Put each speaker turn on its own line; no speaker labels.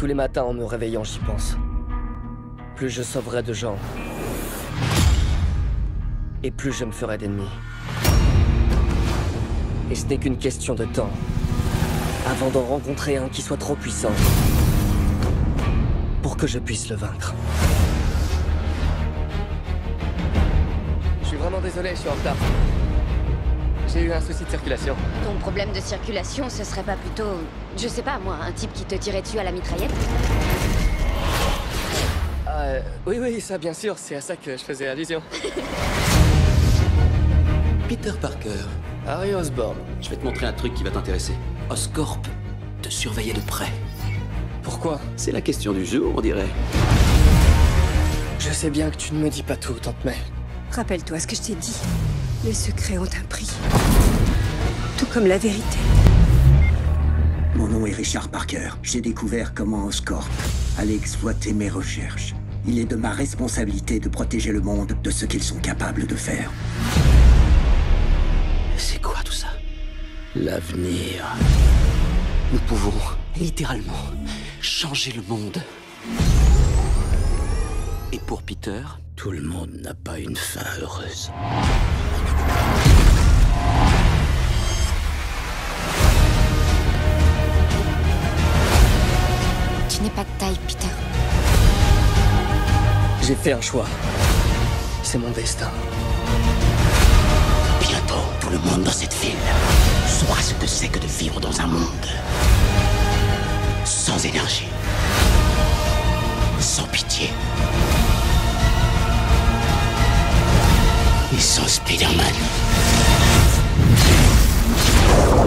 Tous les matins en me réveillant, j'y pense. Plus je sauverai de gens, et plus je me ferai d'ennemis. Et ce n'est qu'une question de temps, avant d'en rencontrer un qui soit trop puissant pour que je puisse le vaincre. Je suis vraiment désolé, je suis en retard. J'ai eu un souci de circulation.
Ton problème de circulation, ce serait pas plutôt, je sais pas moi, un type qui te tirait dessus à la mitraillette?
Oui, ça bien sûr, c'est à ça que je faisais allusion.
Peter Parker,
Harry Osborn.
je vais te montrer un truc qui va t'intéresser. Oscorp te surveillait de près.
Pourquoi?
C'est la question du jour, on dirait.
Je sais bien que tu ne me dis pas tout, Tante May.
Rappelle-toi ce que je t'ai dit. Les secrets ont un prix. Tout comme la vérité.
Mon nom est Richard Parker. J'ai découvert comment Oscorp allait exploiter mes recherches. Il est de ma responsabilité de protéger le monde de ce qu'ils sont capables de faire.
C'est quoi tout ça? L'avenir. Nous pouvons littéralement changer le monde. Et pour Peter, tout le monde n'a pas une fin heureuse.
Tu n'es pas de taille, Peter.
J'ai fait un choix. C'est mon destin.
Bientôt, tout le monde dans cette ville saura ce que c'est que de vivre dans un monde sans énergie, sans pitié et sans Spider-Man.